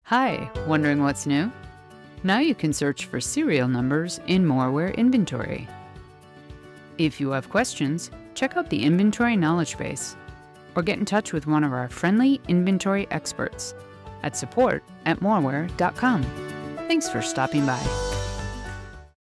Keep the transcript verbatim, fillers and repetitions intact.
Hi, wondering what's new? Now you can search for serial numbers in Moraware Inventory. If you have questions, check out the Inventory Knowledge Base or get in touch with one of our friendly inventory experts at support at moraware dot com. Thanks for stopping by.